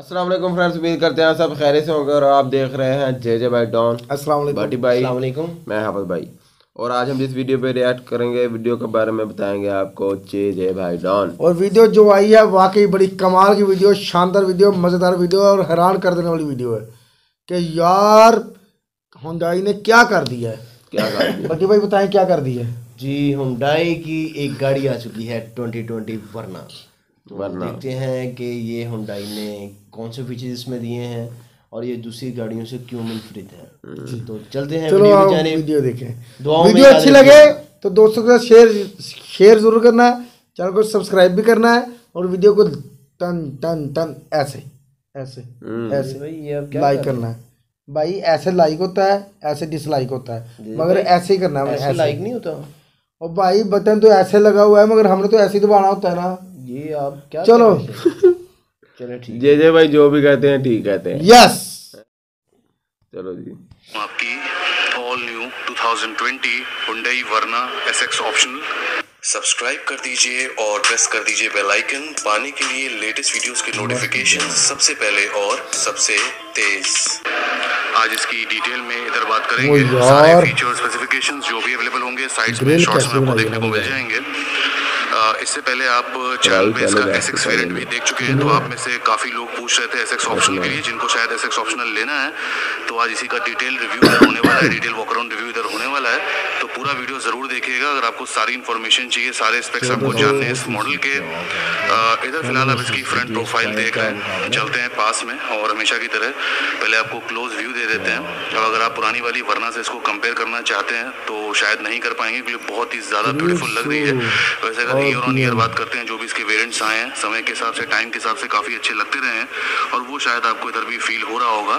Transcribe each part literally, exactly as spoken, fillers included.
अस्सलाम वालेकुम फ्रेंड्स, उम्मीद करते हैं सब खैरियत से होंगे और आप देख रहे हैं जे जे भाई डॉन। अस्सलाम वालेकुम भाटी भाई, अस्सलाम वालेकुम। मैं हाफिज भाई। और आज हम जिस वीडियो पे रिएक्ट करेंगे, वीडियो के बारे में बताएंगे आपको जे जे भाई डॉन। और वीडियो जो आई है वाकई बड़ी कमाल की वीडियो, शानदार वीडियो, मज़ेदार वीडियो और हैरान कर देने वाली वीडियो है कि यार हुंडई ने क्या कर दिया है। क्या कर दिया भाटी भाई बताएं क्या कर दिया है। जी, हुंडई की एक गाड़ी आ चुकी है ट्वेंटी ट्वेंटी वर्ना। तो वरना देखते हैं कि ये हुंडई ने कौन से फीचर्स इसमें दिए हैं और ये दूसरी गाड़ियों से क्यों मुनफरिद है। तो चलते हैं चलो वीडियो आओ की जानिब। वीडियो देखें। दुआओं में वीडियो याद अच्छी रखिएगा। लगे तो दोस्तों के साथ शेयर शेयर जरूर करना है, चैनल को सब्सक्राइब भी करना है और वीडियो को टन टन टन ऐसे ऐसे ऐसे भाई ये अब क्या लाइक कर रहे करना है। भाई ऐसे लाइक होता है, ऐसे डिसलाइक होता है, मगर ऐसे ही करना है। हैं? ऐसे ऐसे लाइक नहीं होता। और भाई बटन तो ऐसे लगा हुआ है मगर हमने तो ऐसे ही दबाना होता है ना। ये आप क्या चलो चलो ठीक। जे जे भाई जो भी कहते हैं ठीक कहते हैं। यस चलो जी, आपकी all new twenty twenty Hyundai Verna SX optional subscribe कर दीजिए और प्रेस कर दीजिए बेल आइकन पाने के लिए लेटेस्ट वीडियोस के नोटिफिकेशन सबसे पहले और सबसे तेज। आज इसकी डिटेल में इधर बात करेंगे। ओ सारे यार। फीचर्स स्पेसिफिकेशंस जो भी अवेलेबल होंगे साइट्स में ग्रिल शॉर्ट्स में कैसे आपको बनाई देखने को है मिल जाएंगे। आ, इससे पहले आप चैनल पे इसका पहले एसएक्स बैक वेरिएंट भी देख चुके हैं, तो आप में से काफी लोग पूछ रहे थे एसएक्स ऑप्शनल के लिए, जिनको शायद एसएक्स ऑप्शनल लेना है। तो आज इसी का डिटेल रिव्यू इधर होने वाला है, डिटेल वॉक अराउंड रिव्यू इधर होने वाला है। तो पूरा वीडियो जरूर देखिएगा अगर आपको सारी इन्फॉर्मेशन चाहिए, सारे स्पेक्स आपको जानने हैं इस मॉडल के। आ, इधर फिलहाल आप इसकी फ्रंट प्रोफाइल देख रहे हैं। चलते हैं पास में और हमेशा की तरह पहले आपको क्लोज व्यू दे देते हैं। अब अगर आप पुरानी वाली वर्ना से इसको कंपेयर करना चाहते हैं तो शायद नहीं कर पाएंगे क्योंकि बहुत ही ज़्यादा ब्यूटीफुल लग रही है। वैसे अगर ईयर ऑन ईयर बात करते हैं, जो भी इसके वेरिएंट्स आए हैं समय के हिसाब से, टाइम के हिसाब से काफ़ी अच्छे लगते रहे हैं और वो शायद आपको इधर भी फील हो रहा होगा।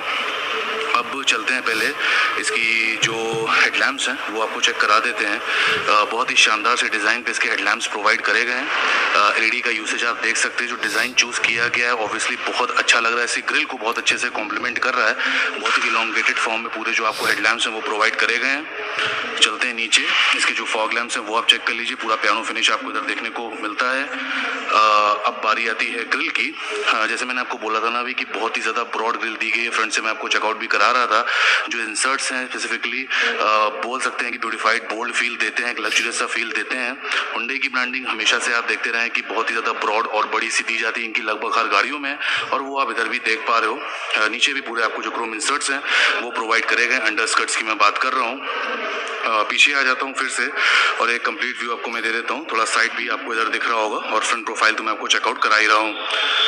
अब चलते हैं पहले इसकी जो हेडलैम्प्स हैं वो आपको चेक करा देते हैं। आ, बहुत ही शानदार से डिज़ाइन पे इसके हेडलैम्प्स प्रोवाइड करे गए हैं। एलईडी का यूसेज आप देख सकते हैं। जो डिज़ाइन चूज़ किया गया है ऑब्वियसली बहुत अच्छा लग रहा है, इसकी ग्रिल को बहुत अच्छे से कॉम्प्लीमेंट कर रहा है। बहुत ही इलोंगेटेड फॉर्म में पूरे जो आपको हेडलैम्प्स हैं वो प्रोवाइड करे गए हैं। चलते हैं नीचे, इसके जो फॉग लैम्प्स हैं वो आप चेक कर लीजिए। पूरा पियानो फिनिश आपको इधर देखने को मिलता है। आ, अब बारी आती है ग्रिल की। हाँ, जैसे मैंने आपको बोला था ना अभी कि बहुत ही ज़्यादा ब्रॉड ग्रिल दी गई है। फ्रंट से मैं आपको चेकआउट भी करा रहा था। जो इंसर्ट्स हैं स्पेसिफिकली बोल सकते हैं कि ब्यूटीफाइड बोल्ड फील देते हैं, एक लग्जरियस सा फील देते हैं। हुंडई की ब्रांडिंग हमेशा से आप देखते रहे कि बहुत ही ज़्यादा ब्रॉड और बड़ी सी दी जाती है इनकी लगभग हर गाड़ियों में, और वो आप इधर भी देख पा रहे हो। आ, नीचे भी पूरे आपको जो क्रोम इंसर्ट्स हैं वो प्रोवाइड करे गए। अंडर स्कर्ट्स की मैं बात कर रहा हूँ। पीछे आ जाता हूँ फिर से और एक कंप्लीट व्यू आपको मैं दे देता हूँ। थोड़ा साइड भी आपको इधर दिख रहा होगा और फ्रंट प्रोफाइल तो मैं आपको चेकआउट करा ही रहा हूँ।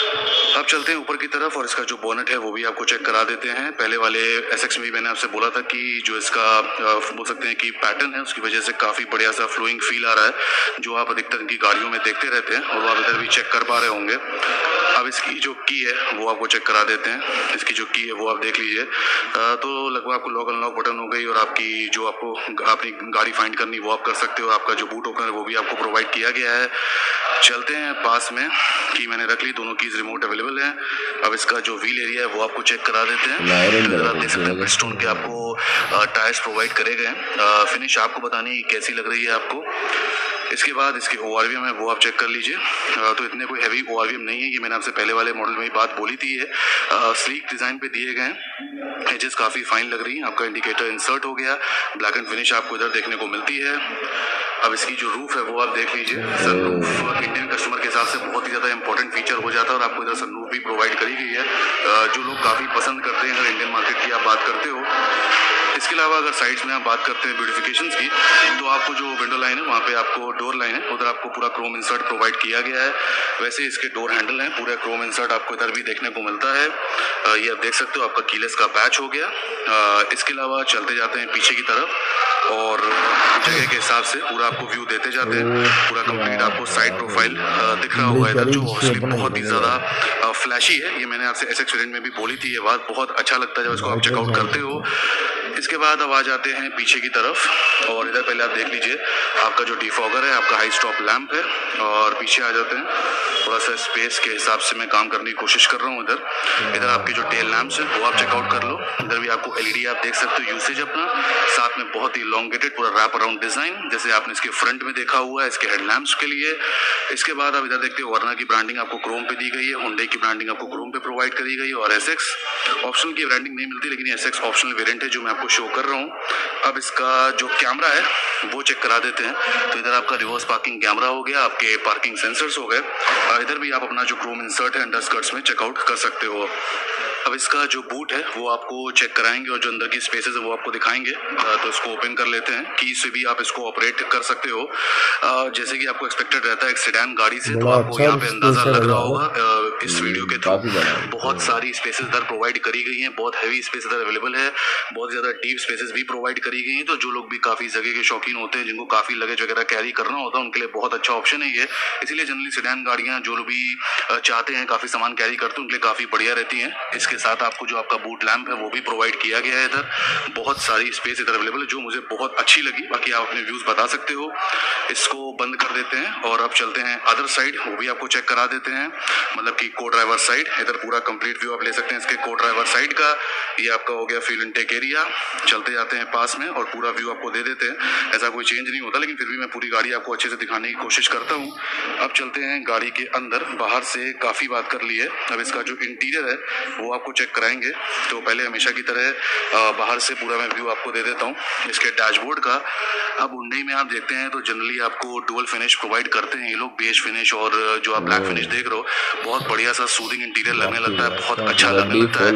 अब चलते हैं ऊपर की तरफ और इसका जो बोनट है वो भी आपको चेक करा देते हैं। पहले वाले एसएक्स में भी मैंने आपसे बोला था कि जो इसका बोल सकते हैं कि पैटर्न है उसकी वजह से काफ़ी बढ़िया सा फ्लोइंग फील आ रहा है, जो आप अधिकतर इनकी गाड़ियों में देखते रहते हैं और वो आप इधर भी चेक कर पा रहे होंगे। अब इसकी जो की है वो आपको चेक करा देते हैं। इसकी जो की है वो आप देख लीजिए। तो लगभग आपको लॉक अनलॉक बटन हो गई और आपकी जो आपको अपनी गाड़ी फाइंड करनी वो आप कर सकते हो। आपका जो बूट ओपनर है वो भी आपको प्रोवाइड किया गया है। चलते हैं पास में, की मैंने रख ली, दोनों कीज रिमोट अवेलेबल है। अब इसका जो व्हील एरिया है वो आपको चेक करा देते हैं। तो आप देख सकते हैं ब्रिजस्टोन के आपको टायर्स प्रोवाइड करे गए। फिनिश आपको बतानी कैसी लग रही है आपको। इसके बाद इसके ओ आर वी एम है वो आप चेक कर लीजिए। तो इतने कोई heavy O R V M नहीं है, ये मैंने आपसे पहले वाले मॉडल में ही बात बोली थी। ये स्लीक डिज़ाइन पे दिए गए हैं। एजेस काफ़ी फाइन लग रही हैं। आपका इंडिकेटर इंसर्ट हो गया। ब्लैक एंड फिनिश आपको इधर देखने को मिलती है। अब इसकी जो रूफ है वो आप देख लीजिए। सनरूफ इंडियन कस्टमर के हिसाब से बहुत ही ज़्यादा इंपॉर्टेंट फीचर हो जाता है और आपको इधर सनरूफ भी प्रोवाइड करी गई है, जो लोग काफ़ी पसंद करते हैं अगर इंडियन मार्केट की आप बात करते हो। इसके अलावा अगर साइड्स में आप बात करते हैं ब्यूटिफिकेशंस की, तो आपको जो विंडो लाइन है वहाँ पे आपको डोर लाइन है, उधर आपको पूरा क्रोम इंसर्ट प्रोवाइड किया गया है। वैसे इसके डोर हैंडल हैं, पूरा क्रोम इंसर्ट आपको इधर भी देखने को मिलता है। आ, ये आप देख सकते हो आपका कीलेस का पैच हो गया। आ, इसके अलावा चलते जाते हैं पीछे की तरफ और जगह के हिसाब से पूरा आपको व्यू देते जाते हैं। पूरा कंप्लीट आपको साइड प्रोफाइल दिख रहा होगा इधर, जो ऑब्वियसली बहुत ही ज़्यादा फ्लैशी है। ये मैंने आपसे एसएक्स वेरिएंट में भी बोली थी, ये बात बहुत अच्छा लगता है जब इसको आप चेकआउट करते हो। इसके बाद अब आ जाते हैं पीछे की तरफ और इधर पहले आप देख लीजिए आपका जो डिफॉगर है, आपका हाई स्टॉप लैंप है और पीछे आ जाते हैं। थोड़ा सा स्पेस के हिसाब से मैं काम करने की कोशिश कर रहा हूँ। इधर इधर आपके जो टेल लैंप्स हैं वो आप चेकआउट कर लो। इधर भी आपको एलईडी आप देख सकते हो यूसेज अपना, साथ में बहुत ही लॉन्गेटेड पूरा रैप अराउंड डिजाइन जैसे आपने इसके फ्रंट में देखा हुआ है इसके हेडलैम्प्स के लिए। इसके बाद आप इधर देखते हो वर्ना की ब्रांडिंग आपको क्रोम पे दी गई है, हुंडई की ब्रांडिंग आपको क्रोम पे प्रोवाइड करी गई है और एसएक्स ऑप्शनल की ब्रांडिंग नहीं मिलती, लेकिन एसएक्स ऑप्शनल वेरिएंट है जो मैं आपको शो कर रहा हूँ। अब इसका जो कैमरा है वो चेक करा देते हैं। तो इधर आपका रिवर्स पार्किंग कैमरा हो गया, आपके पार्किंग सेंसर्स हो गए और इधर भी आप अपना जो क्रोम इंसर्ट है अंडर स्कर्ट्स में चेकआउट कर सकते हो। अब इसका जो बूट है वो आपको चेक कराएंगे और जो अंदर की स्पेसेस है वो आपको दिखाएंगे। तो इसको ओपन कर लेते हैं, की से भी आप इसको ऑपरेट कर सकते हो जैसे कि आपको एक्सपेक्टेड रहता है एक सेडान गाड़ी से। तो आपको यहाँ पे अंदाजा लग रहा होगा इस वीडियो के थ्रू बहुत सारी स्पेसेस इधर प्रोवाइड करी गई हैं, बहुत हैवी स्पेस इधर अवेलेबल है, बहुत ज़्यादा डीप स्पेसेस भी प्रोवाइड करी गई हैं। तो जो लोग भी काफ़ी जगह के शौकीन होते हैं, जिनको काफ़ी लगेज वगैरह कैरी करना होता है, उनके लिए बहुत अच्छा ऑप्शन है ये। इसीलिए जनरली सेडान गाड़ियाँ जो लोग भी चाहते हैं काफ़ी सामान कैरी करते हैं उनके लिए काफ़ी बढ़िया रहती हैं। इसके साथ आपको जो आपका बूट लैंप है वो भी प्रोवाइड किया गया है। इधर बहुत सारी स्पेस इधर अवेलेबल है जो मुझे बहुत अच्छी लगी। बाकी आप अपने व्यूज़ बता सकते हो। इसको बंद कर देते हैं और अब चलते हैं अदर साइड, वो भी आपको चेक करा देते हैं, मतलब कि को ड्राइवर साइड। इधर पूरा कंप्लीट व्यू आप ले सकते हैं इसके को ड्राइवर साइड का। ये आपका हो गया फ्यूल इनटेक एरिया। चलते जाते हैं पास में और पूरा व्यू आपको दे देते हैं। ऐसा कोई चेंज नहीं होता, लेकिन फिर भी मैं पूरी गाड़ी आपको अच्छे से दिखाने की कोशिश करता हूँ। अब चलते हैं गाड़ी के अंदर। बाहर से काफ़ी बात कर ली है, अब इसका जो इंटीरियर है वो आपको चेक कराएंगे। तो पहले हमेशा की तरह बाहर से पूरा मैं व्यू आपको दे देता हूँ इसके डैशबोर्ड का। अब हुंडई में आप देखते हैं तो जनरली आपको डुअल फिनिश प्रोवाइड करते हैं ये लोग, बेज फिनिश और जो आप ब्लैक फिनिश देख रहे हो, बहुत बढ़िया सा सूदिंग इंटीरियर लगने लगता है, बहुत अच्छा लगने लगता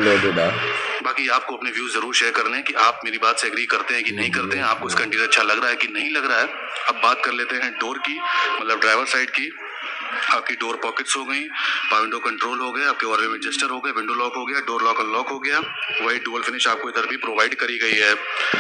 है। बाकी आपको अपने व्यूज जरूर शेयर करने हैं कि आप मेरी बात से एग्री करते हैं कि नहीं करते हैं, आपको इसका इंटीरियर अच्छा लग रहा है कि नहीं लग रहा है। अब बात कर लेते हैं डोर की, मतलब ड्राइवर साइड की। आपकी डोर पॉकेट्स हो गई, पावर विंडो कंट्रोल हो गए, आपके वॉल्यूम एडजस्टर हो गए, विंडो लॉक हो गया, डोर लॉक अनलॉक हो गया। वही डुअल फिनिश आपको इधर भी प्रोवाइड करी गई है।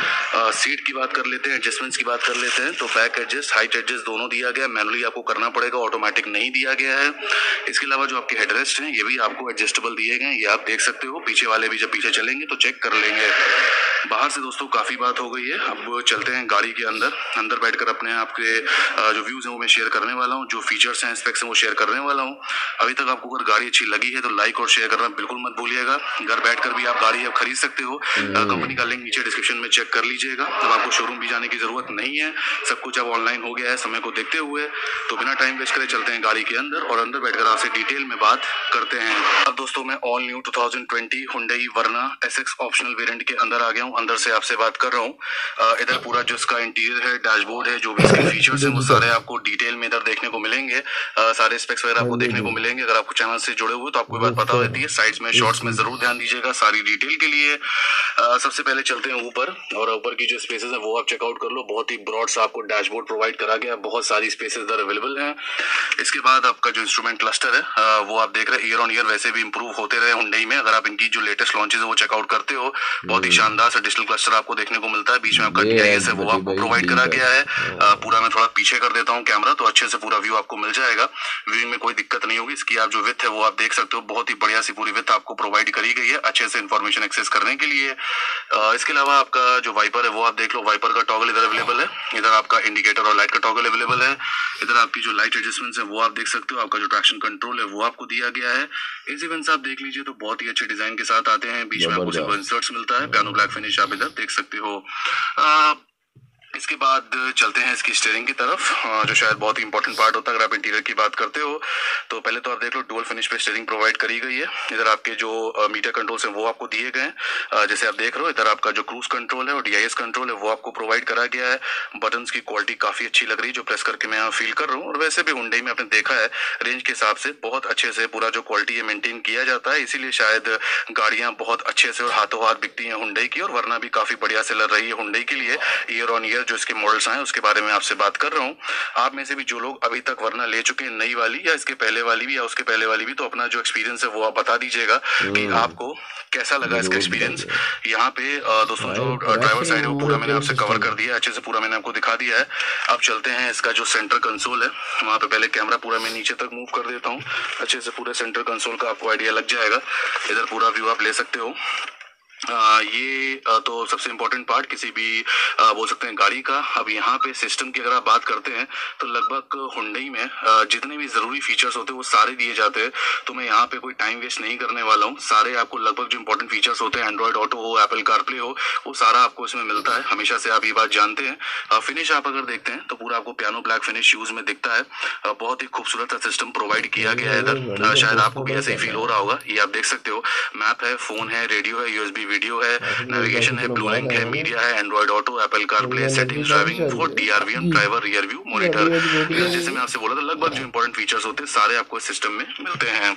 आ, सीट की बात कर लेते हैं, एडजस्टमेंट्स की बात कर लेते हैं। तो बैक एडजस्ट, हाइट एडजस्ट दोनों दिया गया, मैनुअली आपको करना पड़ेगा, ऑटोमेटिक नहीं दिया गया है। इसके अलावा जो आपके हेडरेस्ट हैं ये भी आपको एडजस्टेबल दिए गए हैं, ये आप देख सकते हो। पीछे वाले भी जब पीछे चलेंगे तो चेक कर लेंगे। बाहर से दोस्तों काफ़ी बात हो गई है, अब चलते हैं गाड़ी के अंदर। अंदर बैठकर अपने आपके जो व्यूज़ हैं वो मैं शेयर करने वाला हूँ, जो फीचर्स हैं स्पेक्स हैं वो शेयर करने वाला हूँ। अभी तक आपको अगर गाड़ी अच्छी लगी है तो लाइक और शेयर करना बिल्कुल मत भूलिएगा। घर बैठकर भी आप गाड़ी अब खरीद सकते हो, कंपनी का लिंक नीचे डिस्क्रिप्शन में चेक कर लीजिएगा। अब आपको शोरूम भी जाने की जरूरत नहीं है, सब कुछ अब ऑनलाइन हो गया है समय को देखते हुए। तो बिना टाइम वेस्ट करे चलते हैं गाड़ी के अंदर और अंदर बैठकर आपसे डिटेल में बात करते हैं। अब दोस्तों मैं all new two thousand twenty Hyundai Verna SX optional variant के अंदर आ गया हूँ। अंदर से आपसे बात कर रहा हूँ। इधर पूरा जो इसका इंटीरियर है, डैशबोर्ड है, जो भी इसके फीचर्स हैं वो सारे आपको डिटेल में इधर देखने को मिलेंगे, सारे स्पेक्स वगैरह आपको देखने को मिलेंगे। अगर आपको चैनल से जुड़े हुए तो आपको बात पता रहती है। साइड्स में शॉर्ट्स में जरूर ध्यान दीजिएगा सारी डिटेल के लिए। आ, सबसे पहले चलते हैं ऊपर और ऊपर की जो स्पेसेस है वो आप चेकआउट कर लो। बहुत ही ब्रॉड सा आपको डैशबोर्ड प्रोवाइड करा गया, बहुत सारी स्पेसेस इधर अवेलेबल हैं। इसके बाद आपका जो इंस्ट्रूमेंट क्लस्टर है आ, वो आप देख रहे हैं ईयर ऑन ईयर वैसे भी इंप्रूव होते रहे हुंडई में। अगर आप इनकी जो लेटेस्ट लॉन्चेस है वो चेकआउट करते हो, बहुत ही शानदार सा डिजिटल क्लस्टर आपको देखने को मिलता है। बीच में आपका डीआईएस है वो आपको प्रोवाइड करा गया है। आ, पूरा मैं थोड़ा पीछे कर देता हूँ कैमरा तो अच्छे से पूरा व्यू आपको मिल जाएगा। व्यूइंग में कोई दिक्कत नहीं होगी। इसकी आप जो विड्थ है वो आप देख सकते हो, बहुत ही बढ़िया सी पूरी विड्थ आपको प्रोवाइड करी गई है अच्छे से इन्फॉर्मेशन एक्सेस करने के लिए। आ, इसके अलावा आपका जो वाइपर है वो आप देख लो, वाइपर का टॉगल इधर अवेलेबल है। इधर आपका इंडिकेटर और लाइट का टॉगल अवेलेबल है। इधर आपकी जो लाइट एडजस्टमेंट्स है वो आप देख सकते हो। आपका जो ट्रैक्शन कंट्रोल है वो आपको दिया गया है। एसी वेंट्स आप देख लीजिए तो बहुत ही अच्छे डिजाइन के साथ आते हैं। बीच में आपको सिल्वर इंसर्ट्स मिलता है, पियानो ब्लैक फिनिश आप इधर देख सकते हो। आ, इसके बाद चलते हैं इसकी स्टीयरिंग की तरफ, जो शायद बहुत ही इंपॉर्टेंट पार्ट होता है अगर आप इंटीरियर की बात करते हो। तो पहले तो आप देख लो डुअल फिनिश पे स्टीयरिंग प्रोवाइड करी गई है। इधर आपके जो मीटर कंट्रोल्स हैं वो आपको दिए गए हैं, जैसे आप देख रहे हो। इधर आपका जो क्रूज कंट्रोल है और डीआईएस कंट्रोल है वो आपको प्रोवाइड करा गया है। बटन्स की क्वालिटी काफी अच्छी लग रही है जो प्रेस करके मैं यहाँ फील कर रहा हूँ। और वैसे भी हुंडई में आपने देखा है रेंज के हिसाब से बहुत अच्छे से पूरा जो क्वालिटी है मेंटेन किया जाता है, इसीलिए शायद गाड़ियाँ बहुत अच्छे से और हाथों हाथ बिकती हैं हुंडई की। और वरना भी काफी बढ़िया से लग रही है हुंडई के लिए। ईयर ऑन ईयर जो इसके मॉडल्स आए उसके बारे में आपसे बात कर रहा हूँ। आप में से भी जो लोग अभी तक वरना ले चुके हैं, नई वाली या इसके पहले वाली भी या उसके पहले वाली भी, तो अपना जो एक्सपीरियंस है वो आप बता दीजिएगा कि आपको कैसा लगा इसका एक्सपीरियंस। यहाँ पे दोस्तों जो ड्राइवर साइड है वो पूरा मैंने आपसे कवर कर दिया है, अच्छे से पूरा मैंने आपको दिखा दिया है। अब चलते हैं इसका जो सेंटर कंसोल है वहाँ पे। पहले कैमरा पूरा मैं नीचे तक मूव कर देता हूँ, अच्छे से पूरे सेंटर कंसोल का आपको आइडिया लग जाएगा। इधर पूरा व्यू आप ले सकते हो। आ, ये आ, तो सबसे इम्पोर्टेंट पार्ट किसी भी आ, बोल सकते हैं गाड़ी का। अब यहाँ पे सिस्टम की अगर आप बात करते हैं तो लगभग हुंडई में आ, जितने भी ज़रूरी फीचर्स होते हैं वो सारे दिए जाते हैं। तो मैं यहाँ पे कोई टाइम वेस्ट नहीं करने वाला हूँ। सारे आपको लगभग जो इंपॉर्टेंट फीचर्स होते हैं, एंड्रॉइड ऑटो हो, एप्पल कारप्ले हो, वो सारा आपको इसमें मिलता है। हमेशा से आप ये बात जानते हैं। फिनिश आप अगर देखते हैं तो पूरा आपको पियानो ब्लैक फिनिश यूज में दिखता है। आ, बहुत ही खूबसूरत सा सिस्टम प्रोवाइड किया गया है इधर। शायद आपको भी ऐसे ही फील हो रहा होगा। ये आप देख सकते हो, मैप है, फोन है, रेडियो है, यूएसबी वीडियो है, नेविगेशन है, ब्लू लिंक है, मीडिया है, Android auto, Apple CarPlay, settings, driving mode, DRVM, driver rear view monitor. जैसे मैं आपसे बोला था, लगभग जो इंपॉर्टेंट फीचर्स होते हैं सारे आपको इस सिस्टम में मिलते हैं।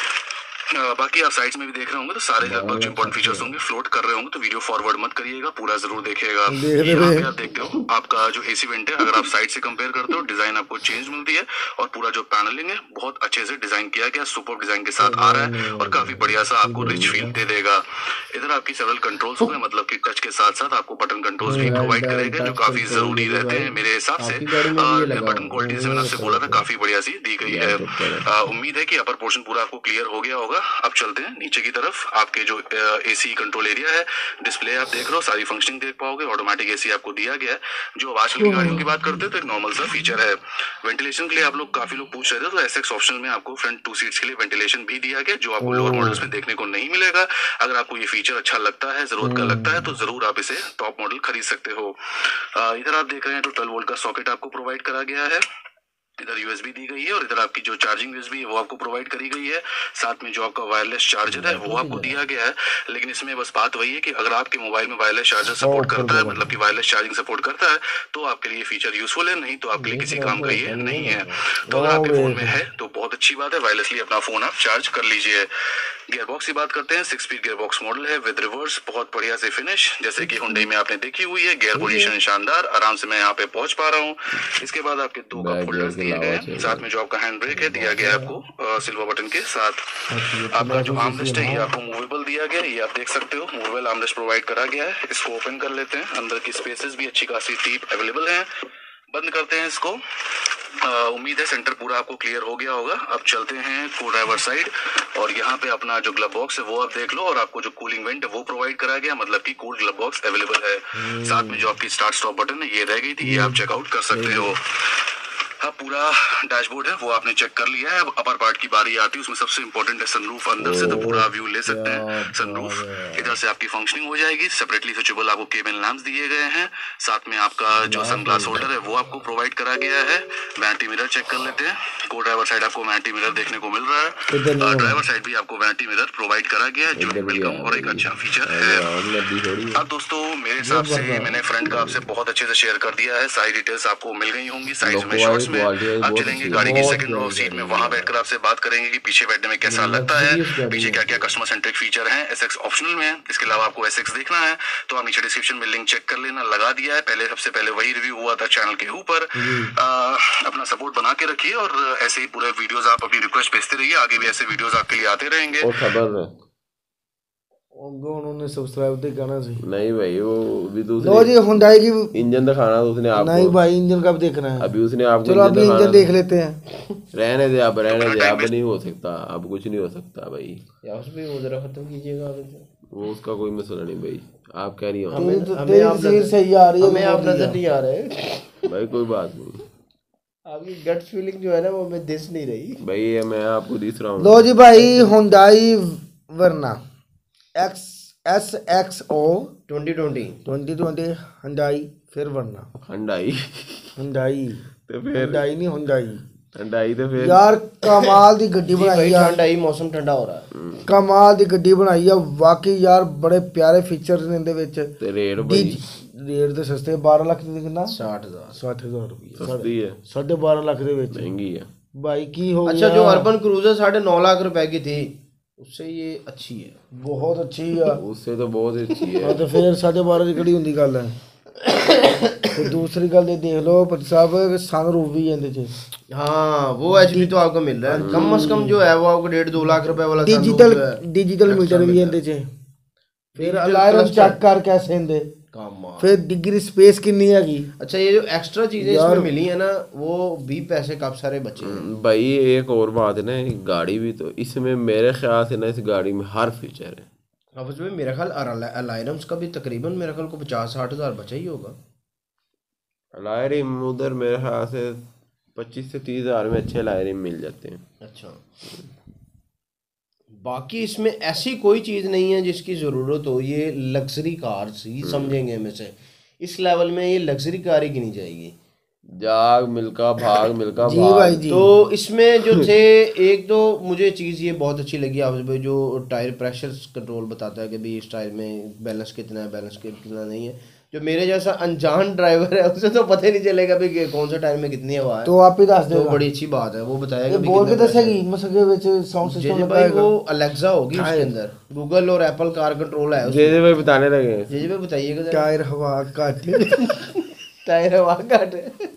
आ, बाकी आप साइट्स में भी देख रहे होंगे तो सारे लगभग जो इंपॉर्टेंट फीचर्स होंगे फ्लोट कर रहे होंगे, तो वीडियो फॉरवर्ड मत करिएगा, पूरा जरूर देखिएगा। यहाँ पे आप देखते हो आपका जो एसी वेंट है, अगर आप साइड से कंपेयर करते हो डिजाइन आपको चेंज मिलती है, और पूरा जो पैनलिंग है बहुत अच्छे से डिजाइन किया गया, सुपर डिजाइन के साथ आ रहा है और काफी बढ़िया सा आपको रिच फील दे देगा। इधर आपकी सेवरल कंट्रोल्स होंगे, मतलब कि टच के साथ साथ आपको बटन कंट्रोल्स भी प्रोवाइड करेगा, जो काफी जरूरी रहते हैं मेरे हिसाब से। बटन क्वालिटी जैसे मैंने आपसे बोला था काफी बढ़िया सी दी गई है। उम्मीद है कि अपर पोर्शन पूरा आपको क्लियर हो गया होगा। अब चलते हैं नीचे की तरफ। आपके जो एसी कंट्रोल एरिया है, डिस्प्ले आप देख रहे हो, सारी फंक्शनिंग देख पाओगे। ऑटोमेटिक एसी आपको दिया गया है। जो आजकल की गाड़ियों की बात करते हैं तो एक नॉर्मल सा फीचर है। वेंटिलेशन के लिए आप लोग काफी लोग पूछ रहे थे, तो एसएक्स ऑप्शनल में आपको फ्रंट टू सीट्स के लिए वेंटिलेशन भी दिया गया, जो आपको लोअर मॉडल्स में देखने को नहीं मिलेगा। अगर आपको ये फीचर अच्छा लगता है, जरूरत का लगता है, तो जरूर आप इसे टॉप मॉडल खरीद सकते हो। इधर आप देख रहे हैं तो ट्वेल्व वोल्ट का सॉकेट आपको प्रोवाइड करा गया है। इधर यूएसबी दी गई है और इधर आपकी जो चार्जिंग यूएसबी है वो आपको प्रोवाइड करी गई है। साथ में जो आपका वायरलेस चार्जर है वो आपको दिया गया है। लेकिन इसमें बस बात वही है कि अगर आपके मोबाइल में वायरलेस चार्जर सपोर्ट करता है, मतलब कि वायरलेस चार्जिंग सपोर्ट करता है, तो आपके लिए फीचर यूजफुल है, नहीं तो आपके लिए किसी काम का ये नहीं है। तो अगर आपके फोन में है तो बहुत अच्छी बात है, वायरलेसली अपना फोन आप चार्ज कर लीजिए। गियरबॉक्स की बात करते हैं, सिक्स स्पीड गियरबॉक्स मॉडल है विद रिवर्स, बहुत बढ़िया से फिनिश जैसे कि हुंडई में आपने देखी हुई है। गियर पोजीशन शानदार, आराम से मैं यहाँ पे पहुंच पा रहा हूँ। इसके बाद आपके दो कप होल्डर्स दिए गए हैं, साथ में जो आपका हैंड ब्रेक है दिया गया है आपको सिल्वर बटन के साथ। आपका जो आर्मरेस्ट है ये आपको मूवेबल दिया गया है, ये आप देख सकते हो, मूवेबल आर्मरेस्ट प्रोवाइड करा गया है। इसको ओपन कर लेते हैं, अंदर की स्पेसेस भी अच्छी खासी डीप अवेलेबल है। बंद करते हैं इसको। उम्मीद है सेंटर पूरा आपको क्लियर हो गया होगा। अब चलते हैं को ड्राइवर साइड, और यहाँ पे अपना जो ग्लव बॉक्स है वो आप देख लो, और आपको जो कूलिंग वेंट है वो प्रोवाइड करा गया, मतलब कि कूल ग्लव बॉक्स अवेलेबल है। साथ में जो आपकी स्टार्ट स्टॉप बटन है ये रह गई थी, ये आप चेकआउट कर सकते हो। अब पूरा डैशबोर्ड है वो आपने चेक कर लिया है। अब अपर पार्ट की बारी आती है, उसमें सबसे इंपॉर्टेंट है सनरूफ। अंदर से तो पूरा व्यू ले सकते हैं सनरूफ। इधर से आपकी फंक्शनिंग हो जाएगी। सेपरेटली स्विचेबल आपको केबिन लैंप्स दिए गए हैं। साथ में आपका जो सनग्लास होल्डर है वो आपको प्रोवाइड करा गया है। वैनिटी मिरर चेक कर लेते हैं। को ड्राइवर साइड आपको वैनिटी मिरर देखने को मिल रहा है। ड्राइवर साइड भी आपको वैनिटी मिरर प्रोवाइड करा गया है, जो वेलकम और एक अच्छा फीचर है। अब दोस्तों मेरे हिसाब से मैंने फ्रंट का आपसे बहुत अच्छे से शेयर कर दिया है। सारी डिटेल्स आपको मिल गई होंगी साइज में, शॉर्ट्स में। आप चलेंगे गाड़ी की सेकंड रो सीट में, वहां बैठकर आपसे बात करेंगे कि पीछे बैठने में कैसा लगता है, पीछे क्या क्या कस्टमर सेंट्रिक फीचर हैं। एसएक्स ऑप्शनल में है। इसके अलावा आपको एसएक्स देखना है तो आप नीचे डिस्क्रिप्शन में लिंक चेक कर लेना, लगा दिया है पहले। सबसे पहले वही रिव्यू हुआ था चैनल के ऊपर। अपना सपोर्ट बना के रखिए और ऐसे ही पूरे वीडियोस आप अपनी रिक्वेस्ट भेजते रहिए, आगे भी ऐसे वीडियोस आपके लिए आते रहेंगे। और खबर उन्होंने सब्सक्राइब तो करना चाहिए। नहीं भाई, वो भी दूसरे लो जी हुंडई की इंजन दिखाना तो उसने आपको। नहीं भाई, इंजन कब देखना है? अभी उसने आपको चलो अभी इंजन देख लेते हैं। रहने दे आप, रहने दे। अब नहीं हो सकता, अब कुछ नहीं हो सकता भाई। यार उस पे वो जरा खत्म कीजिएगा। वो उसका कोई मसला नहीं भाई, आप कह रही हो। हमें तो हमें आप सही आ रही है, हमें आप नजर नहीं आ रहे भाई। कोई बात नहीं, आपकी गट फीलिंग जो है ना वो हमें दिस नहीं रही भाई। मैं आपको दिख रहा हूँ। लो जी भाई, Hyundai Verna X S X O twenty twenty twenty twenty Hyundai, फिर वर्ना हुंडई हुंडई तो फिर हुंडई नहीं हुंडई हुंडई तो फिर यार कमाल दी गड्डी बनाई है। ठंडा ही मौसम ठंडा हो रहा है। कमाल दी गड्डी बनाई है वाकई यार, बड़े प्यारे फीचर्स ने ਇਹਦੇ ਵਿੱਚ। ਤੇ ਰੇਟ ਭਾਈ ਰੇਟ ਤੇ ਸਸਤੇ, ਬਾਰਾਂ ਲੱਖ ਦੇ ਕਿੰਨਾ? साठ हजार साठ हज़ार रुपए, सस्ती है, साढ़े बारह लाख ਦੇ ਵਿੱਚ महंगी है भाई। की हो अच्छा, जो अर्बन क्रूजर साढ़े नौ लाख रुपए की थी उससे ये अच्छी है, बहुत अच्छी है। उससे तो बहुत अच्छी है। हाँ तो फिर साढ़े बारह ਦੀ ਕਿਹੜੀ ਹੁੰਦੀ ਗੱਲ ਹੈ। ਤੇ ਦੂਸਰੀ ਗੱਲ ਇਹ ਦੇਖ ਲਓ ਪਤੀ ਸਾਹਿਬ, सनरूफ भी ਇਹਦੇ ਚ। हाँ वो एचपी तो आपको मिल रहा है। कम से कम जो है वो आपको डेढ़ दो लाख रुपए वाला डिजिटल डिजिटल मीटर भी ਇਹਦੇ ਚ। फिर अलार्म चेक कर कैसे ਇਹਦੇ, फिर डिग्री स्पेस कितनी हैगी। अच्छा, ये जो एक्स्ट्रा चीजें इसमें मिली है ना, वो भी पैसे काफी सारे बचे हैं भाई। एक और बात है ना, गाड़ी भी तो इसमें मेरे ख्याल से ना, इस गाड़ी में हर फीचर है। हाफिज भाई मेरा ख्याल अलायरम्स का भी तकरीबन मेरा ख्याल को पचास साठ हज़ार बचा ही होगा। अलायरिम उधर मेरे ख्याल से पच्चीस से तीस हज़ार में अच्छे अलायरिम मिल जाते हैं। अच्छा, बाकी इसमें ऐसी कोई चीज़ नहीं है जिसकी ज़रूरत हो। ये लग्जरी कार ही समझेंगे हमें से, इस लेवल में ये लग्जरी कार ही गिनी जाएगी। जाग मिल्का भाग मिल्का जी भाग। भाई जी। तो इसमें जो थे, एक तो मुझे चीज़ ये बहुत अच्छी लगी हाफिज भाई, जो टायर प्रेशर कंट्रोल बताता है कि भाई इस टायर में बैलेंस कितना है, बैलेंस कितना नहीं है। जो मेरे जैसा अनजान ड्राइवर है उसे तो पता ही नहीं चलेगा भाई कौन सा टायर में कितनी हवा है। तो आप ही दस दो, तो बड़ी अच्छी बात है, वो बताएगा बोल के दसेगी मसके विच साउंड सिस्टम भाई। वो अलेक्सा होगी उसके अंदर, गूगल और एप्पल कार कंट्रोल है। जे जे भाई बताने लगे। जे जे भाई बताइएगा। टायर हवा घट टायर हवा घट।